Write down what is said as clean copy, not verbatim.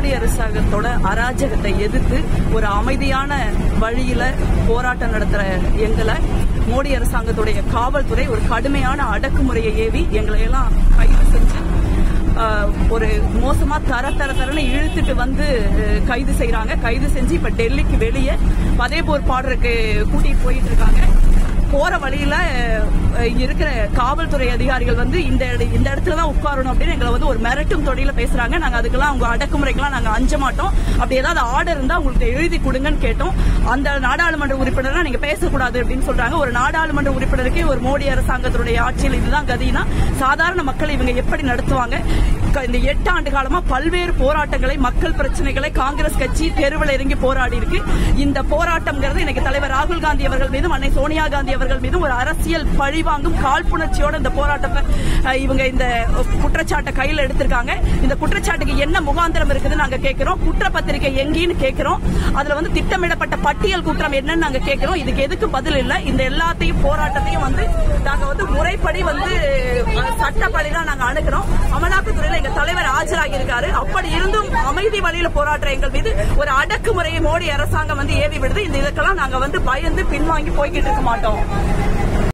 மோடி அரசாங்கத்தோட அராஜகத்தை எதிர்த்து ஒரு அமைதியான வழியில போராட்டம் நடத்துற எங்களை மோடி அரசாங்கத்துடைய காவல்துறை ஒரு கடுமையான அடக்குமுறையை ஏவி எங்களை எல்லாம் கைது செஞ்சு ஒரு மோசமா தரன்னு இழுத்துட்டு வந்து கைது செய்யறாங்க. கைது செஞ்சு இப்ப டெல்லிக்கு வெளியே பதேபூர் பாடுறதுக்கு கூட்டிட்டு போயிட்டு இருக்காங்க. போற வழியில இருக்கிற காவல்துறை அதிகாரிகள் வந்து இந்த இடத்துலதான் உட்காரணும் அப்படின்னு எங்களை வந்து ஒரு மிரட்டும் தொழில பேசுறாங்க. நாங்க அதுக்கெல்லாம் அவங்க அடக்குமுறைக்கெல்லாம் நாங்க அஞ்ச மாட்டோம். அப்படி ஏதாவது ஆர்டர் இருந்தா உங்களுக்கு எழுதி கொடுங்கன்னு கேட்டோம். அந்த நாடாளுமன்ற உறுப்பினர்லாம் நீங்க பேசக்கூடாது அப்படின்னு சொல்றாங்க. ஒரு நாடாளுமன்ற உறுப்பினருக்கு ஒரு மோடி அரசாங்கத்தினுடைய ஆட்சியில் இதுதான் கதினா சாதாரண மக்கள் இவங்க எப்படி நடத்துவாங்க? இந்த 8 ஆண்டு காலமா பல்வேறு போராட்டங்களை, மக்கள் பிரச்சனைகளை காங்கிரஸ் கட்சி தெருவில் இறங்கி போராடி இருக்கு. இந்த போராட்டம்ங்கிறது இன்னைக்கு தலைவர் ராகுல் காந்தி அவர்கள் மீதும் அன்னை சோனியா காந்தி அவர்கள் மீதும் ஒரு அரசியல் பழிவாங்கும் காழ்ப்புணர்ச்சியோட இந்த போராட்டத்தை இவங்க இந்த குற்றச்சாட்டை கையில் எடுத்திருக்காங்க. இந்த குற்றச்சாட்டுக்கு என்ன முகாந்திரம் இருக்குதுன்னு நாங்க கேட்கிறோம். குற்றப்பத்திரிகை எங்கேன்னு கேட்கிறோம். அதுல வந்து திட்டமிடப்பட்ட பட்டியல் குற்றம் என்னன்னு நாங்க கேட்கிறோம். இதுக்கு எதுக்கு பதில் இல்ல. இந்த எல்லாத்தையும் போராட்டத்தையும் வந்து நாங்க வந்து முறைப்படி வந்து சட்டப்படி தான் நாங்க அணுகிறோம். அமலாக்கத்துறையில எங்க தலைவர் ஆஜராகி இருக்காரு. அப்படி இருந்தும் அமைதி வழியில போராடுற எங்கள் மீது ஒரு அடக்குமுறையை மோடி அரசாங்கம் வந்து ஏவி விடுது. இந்த இதுக்கெல்லாம் நாங்க வந்து பயந்து பின்வாங்கி போய்கிட்டு இருக்க மாட்டோம்.